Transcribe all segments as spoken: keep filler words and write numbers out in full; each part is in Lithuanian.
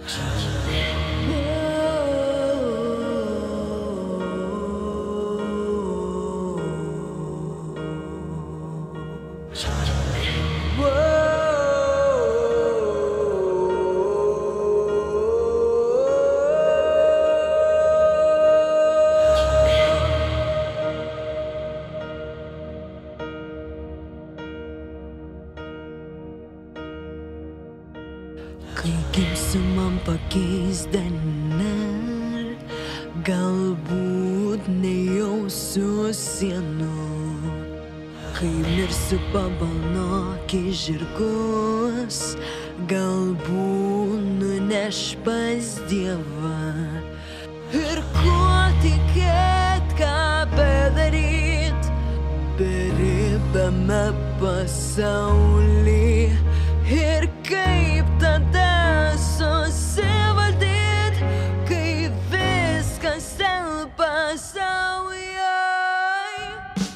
Kai gimsiu man pakeis D N R, galbūt nejausiu sienų. Kai mirsiu pabalnok į žirgus, galbūt nuneš pas Dievą. Ir kuo tikėt, ką bedaryt, beribiame pasauly. Ir kaip tada susivaldyt, kai viskas telpa saujoj.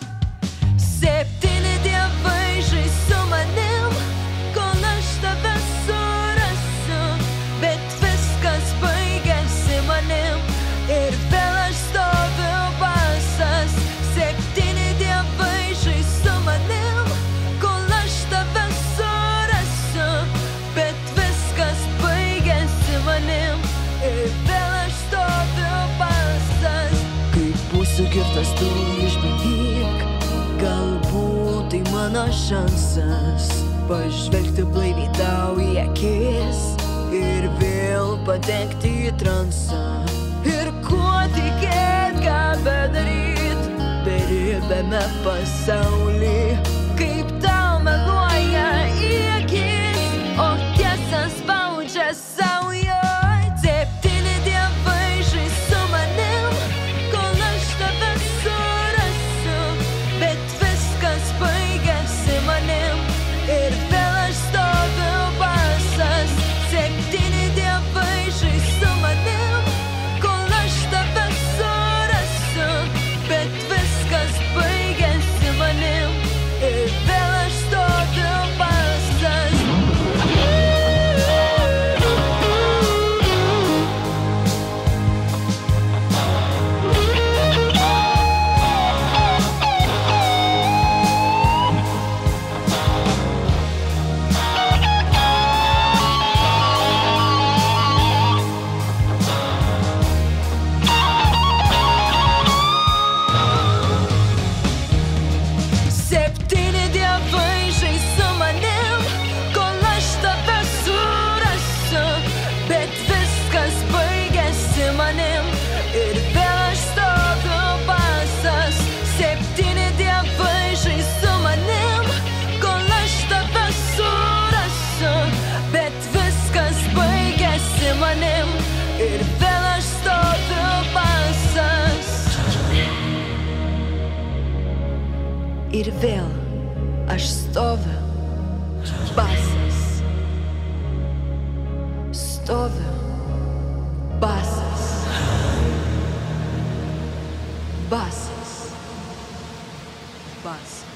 Septyni dievai žais su manim, kol aš tave surasiu, bet viskas baigėsi manim ir vėl aš stoviu basas. Septyni dievai žais su manim, kol aš tave surasiu, bet viskas baigėsi manim ir vėl aš stoviu basas. Kai būsiu girtas, tu išbandyk, galbūt tai mano šansas pažvelgti blaiviai tau į akis ir vėl patekti į transą. Ir kuo tikėt, ką bedaryt, beribiame pasauly, kaip tau meluoja į akis, o tiesa spaudžia saujoj. Septyni dievai žais su manim, kol aš tave surasiu, bet viskas baigėsi manim ir vėl aš stoviu basas. Septyni dievai žais su manim, kol aš tave surasiu, bet viskas baigėsi manim ir vėl aš stoviu basas. Septyni dievai žais su manim, kol aš tave surasiu, bet viskas baigėsi manim ir vėl aš stoviu basas. Septyni dievai žais su manim, kol aš tave surasiu, bet viskas baigėsi manim ir vėl aš stoviu basas. Ir vėl aš stoviu basas. Stoviu basas. Basas. Basas.